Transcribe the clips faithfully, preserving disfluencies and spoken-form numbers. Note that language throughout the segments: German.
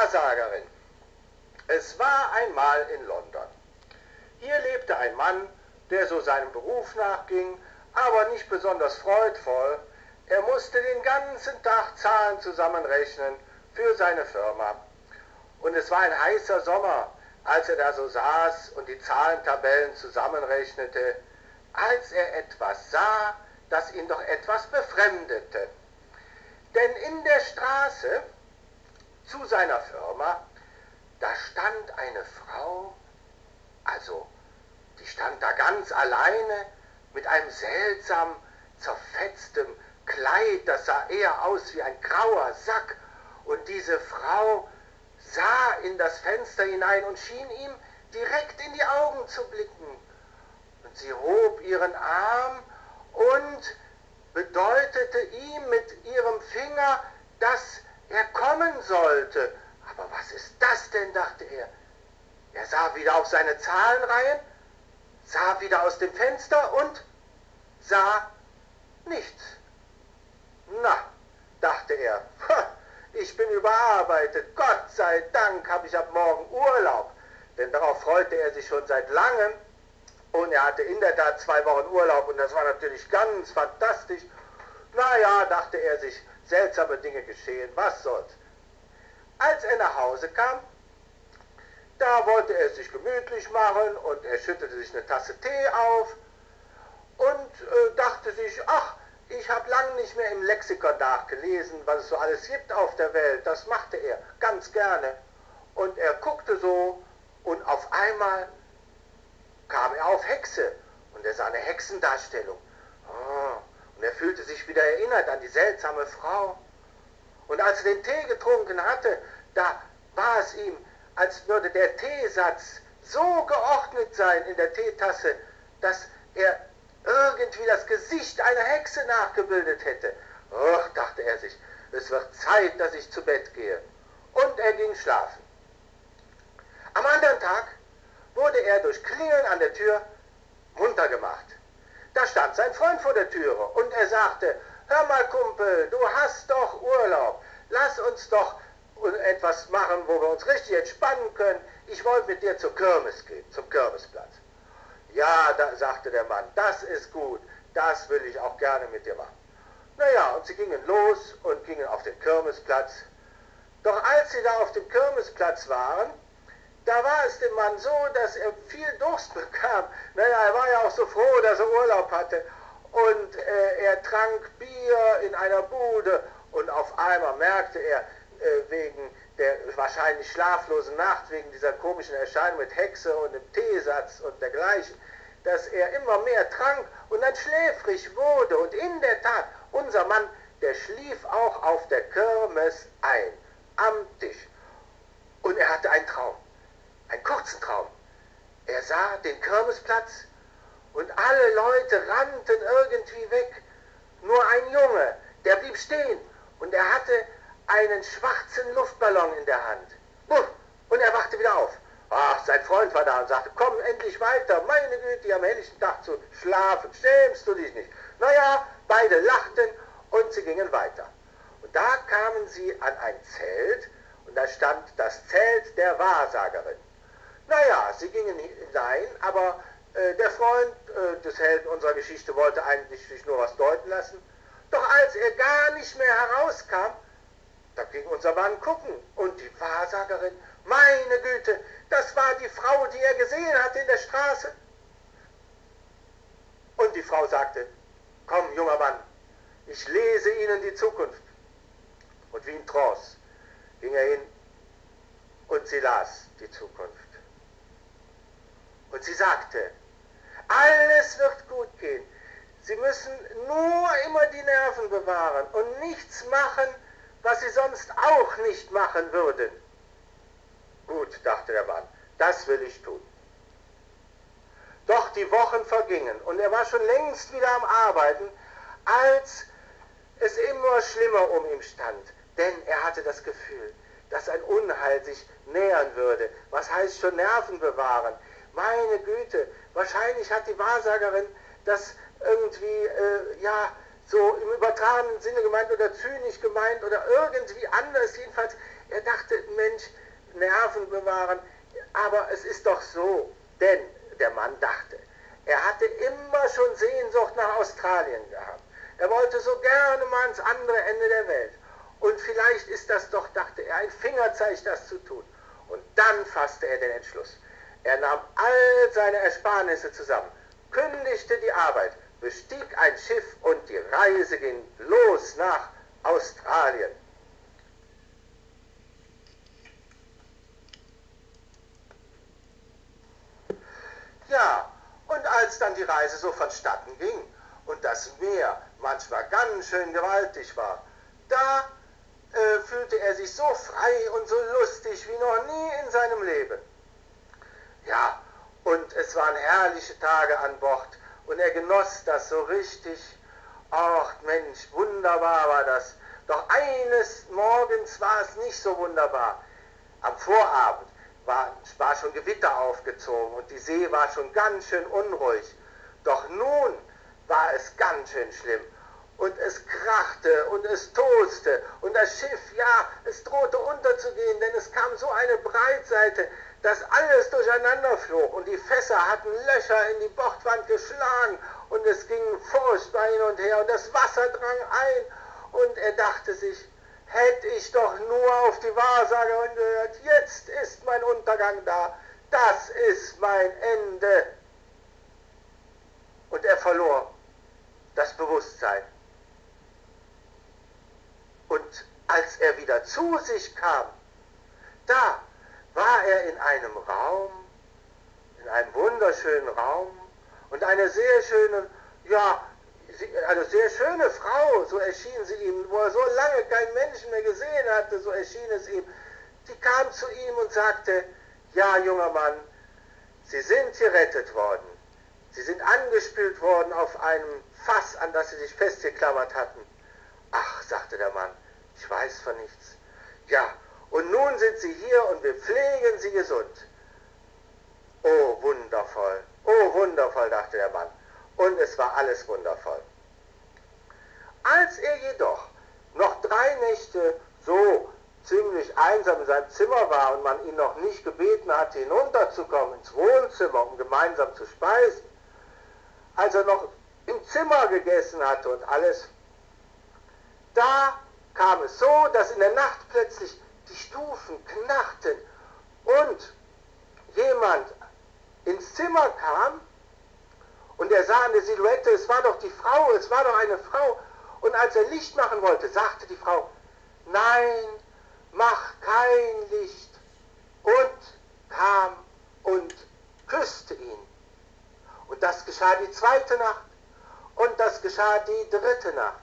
Wahrsagerin. Es war einmal in London. Hier lebte ein Mann, der so seinem Beruf nachging, aber nicht besonders freudvoll. Er musste den ganzen Tag Zahlen zusammenrechnen für seine Firma. Und es war ein heißer Sommer, als er da so saß und die Zahlentabellen zusammenrechnete, als er etwas sah, das ihn doch etwas befremdete. Denn in der Straße zu seiner Firma, da stand eine Frau, also die stand da ganz alleine mit einem seltsam zerfetztem Kleid, das sah eher aus wie ein grauer Sack. Und diese Frau sah in das Fenster hinein und schien ihm direkt in die Augen zu blicken. Und sie hob ihren Arm und bedeutete ihm mit ihrem Finger, dass er kommen sollte. Aber was ist das denn, dachte er. Er sah wieder auf seine Zahlenreihen, sah wieder aus dem Fenster und sah nichts. Na, dachte er, ich bin überarbeitet, Gott sei Dank habe ich ab morgen Urlaub. Denn darauf freute er sich schon seit langem. Und er hatte in der Tat zwei Wochen Urlaub und das war natürlich ganz fantastisch. Naja, dachte er sich, seltsame Dinge geschehen, was soll's. Als er nach Hause kam, da wollte er es sich gemütlich machen und er schüttete sich eine Tasse Tee auf und äh, dachte sich, ach, ich habe lange nicht mehr im Lexikon nachgelesen, was es so alles gibt auf der Welt. Das machte er ganz gerne. Und er guckte so und auf einmal kam er auf Hexe und er sah eine Hexendarstellung. Oh, und er fühlte sich wieder erinnert an die seltsame Frau. Und als er den Tee getrunken hatte, da war es ihm, als würde der Teesatz so geordnet sein in der Teetasse, dass er irgendwie das Gesicht einer Hexe nachgebildet hätte. Och, dachte er sich, es wird Zeit, dass ich zu Bett gehe. Und er ging schlafen. Am anderen Tag wurde er durch Klingeln an der Tür munter gemacht. Da stand sein Freund vor der Türe und er sagte, hör mal Kumpel, du hast doch Urlaub, lass uns doch etwas machen, wo wir uns richtig entspannen können. Ich wollte mit dir zur Kirmes gehen, zum Kirmesplatz. Ja, da, sagte der Mann, das ist gut, das will ich auch gerne mit dir machen. Naja, und sie gingen los und gingen auf den Kirmesplatz. Doch als sie da auf dem Kirmesplatz waren, da war es dem Mann so, dass er viel Durst bekam. Naja, er war ja auch so froh, dass er Urlaub hatte. Und äh, er trank Bier in einer Bude und auf einmal merkte er, äh, wegen der wahrscheinlich schlaflosen Nacht, wegen dieser komischen Erscheinung mit Hexe und dem Teesatz und dergleichen, dass er immer mehr trank und dann schläfrig wurde. Und in der Tat, unser Mann, der schlief auch auf der Kirmes ein, am Tisch. Und er hatte einen Traum. Einen kurzen Traum. Er sah den Kirmesplatz und alle Leute rannten irgendwie weg. Nur ein Junge, der blieb stehen und er hatte einen schwarzen Luftballon in der Hand. Und er wachte wieder auf. Ach, sein Freund war da und sagte, komm endlich weiter, meine Güte, am helllichten Tag zu schlafen, schämst du dich nicht? Naja, beide lachten und sie gingen weiter. Und da kamen sie an ein Zelt und da stand das Zelt der Wahrsagerin. Naja, sie gingen hinein, aber äh, der Freund äh, des Helden unserer Geschichte wollte eigentlich sich nur was deuten lassen. Doch als er gar nicht mehr herauskam, da ging unser Mann gucken und die Wahrsagerin, meine Güte, das war die Frau, die er gesehen hatte in der Straße. Und die Frau sagte, komm, junger Mann, ich lese Ihnen die Zukunft. Und wie in Trance ging er hin und sie las die Zukunft. Und sie sagte, alles wird gut gehen. Sie müssen nur immer die Nerven bewahren und nichts machen, was Sie sonst auch nicht machen würden. Gut, dachte der Mann, das will ich tun. Doch die Wochen vergingen und er war schon längst wieder am Arbeiten, als es immer schlimmer um ihn stand. Denn er hatte das Gefühl, dass ein Unheil sich nähern würde. Was heißt schon Nerven bewahren? Meine Güte, wahrscheinlich hat die Wahrsagerin das irgendwie, äh, ja, so im übertragenen Sinne gemeint oder zynisch gemeint oder irgendwie anders. Jedenfalls, er dachte, Mensch, Nerven bewahren, aber es ist doch so, denn der Mann dachte, er hatte immer schon Sehnsucht nach Australien gehabt. Er wollte so gerne mal ans andere Ende der Welt. Und vielleicht ist das doch, dachte er, ein Fingerzeig, das zu tun. Und dann fasste er den Entschluss. Er nahm all seine Ersparnisse zusammen, kündigte die Arbeit, bestieg ein Schiff und die Reise ging los nach Australien. Ja, und als dann die Reise so vonstatten ging und das Meer manchmal ganz schön gewaltig war, da äh, fühlte er sich so frei und so lustig wie noch nie in seinem Leben. Ja, und es waren herrliche Tage an Bord und er genoss das so richtig. Ach Mensch, wunderbar war das. Doch eines Morgens war es nicht so wunderbar. Am Vorabend war, war schon Gewitter aufgezogen und die See war schon ganz schön unruhig. Doch nun war es ganz schön schlimm. Und es krachte und es toste und das Schiff, ja, es drohte unterzugehen, denn es kam so eine Breitseite, dass alles durcheinander flog und die Fässer hatten Löcher in die Bordwand geschlagen und es ging furchtbar hin und her und das Wasser drang ein und er dachte sich, hätte ich doch nur auf die Wahrsagerin gehört, jetzt ist mein Untergang da, das ist mein Ende. Und er verlor das Bewusstsein. Und als er wieder zu sich kam, da war er in einem Raum, in einem wunderschönen Raum und eine sehr schöne, ja, eine sehr schöne Frau, so erschien sie ihm, wo er so lange keinen Menschen mehr gesehen hatte, so erschien es ihm, die kam zu ihm und sagte, ja, junger Mann, Sie sind gerettet worden. Sie sind angespült worden auf einem Fass, an das Sie sich festgeklammert hatten. Ach, sagte der Mann, ich weiß von nichts. Ja, und nun sind Sie hier und wir pflegen Sie gesund. Oh, wundervoll, oh, wundervoll, dachte der Mann. Und es war alles wundervoll. Als er jedoch noch drei Nächte so ziemlich einsam in seinem Zimmer war und man ihn noch nicht gebeten hatte, hinunterzukommen ins Wohnzimmer, um gemeinsam zu speisen, als er noch im Zimmer gegessen hatte und alles, da kam es so, dass in der Nacht plötzlich die Stufen knarrten und jemand ins Zimmer kam und er sah eine Silhouette, es war doch die Frau, es war doch eine Frau. Und als er Licht machen wollte, sagte die Frau, nein, mach kein Licht. Und kam und küsste ihn. Und das geschah die zweite Nacht und das geschah die dritte Nacht.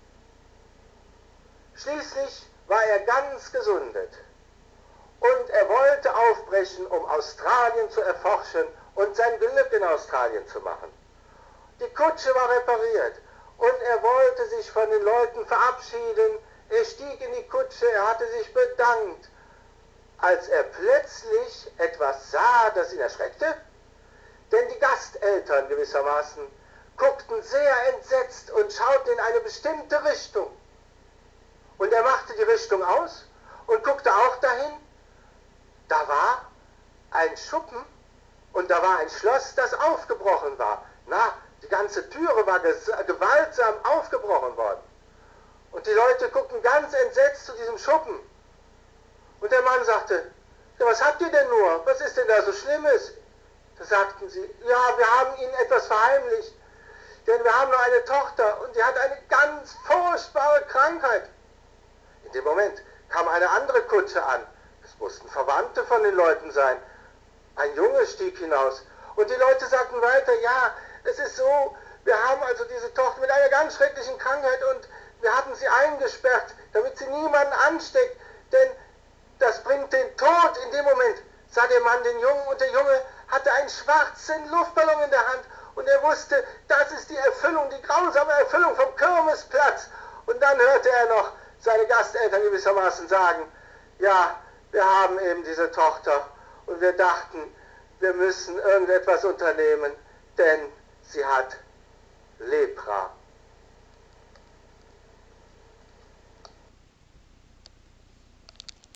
Schließlich war er ganz gesundet und er wollte aufbrechen, um Australien zu erforschen und sein Glück in Australien zu machen. Die Kutsche war repariert und er wollte sich von den Leuten verabschieden. Er stieg in die Kutsche, er hatte sich bedankt, als er plötzlich etwas sah, das ihn erschreckte. Denn die Gasteltern gewissermaßen guckten sehr entsetzt und schauten in eine bestimmte Richtung. Und er machte die Richtung aus und guckte auch dahin. Da war ein Schuppen und da war ein Schloss, das aufgebrochen war. Na, die ganze Türe war gewaltsam aufgebrochen worden. Und die Leute guckten ganz entsetzt zu diesem Schuppen. Und der Mann sagte, ja, was habt ihr denn nur? Was ist denn da so Schlimmes? Da sagten sie, ja, wir haben Ihnen etwas verheimlicht. Denn wir haben noch eine Tochter und die hat eine ganz furchtbare Krankheit. In dem Moment kam eine andere Kutsche an. Es mussten Verwandte von den Leuten sein. Ein Junge stieg hinaus. Und die Leute sagten weiter, ja, es ist so, wir haben also diese Tochter mit einer ganz schrecklichen Krankheit und wir hatten sie eingesperrt, damit sie niemanden ansteckt, denn das bringt den Tod. In dem Moment sah der Mann den Jungen und der Junge hatte einen schwarzen Luftballon in der Hand und er wusste, das ist die Erfüllung, die grausame Erfüllung vom Kirmesplatz. Und dann hörte er noch seine Gasteltern gewissermaßen sagen, ja, wir haben eben diese Tochter und wir dachten, wir müssen irgendetwas unternehmen, denn sie hat Lepra.